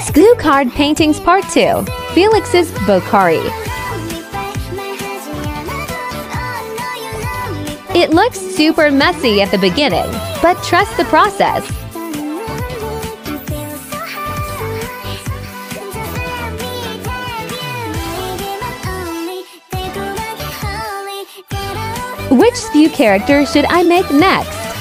Skzoo Card Paintings Part 2. Felix's Bokari. It looks super messy at the beginning, but trust the process. Which Skzoo character should I make next?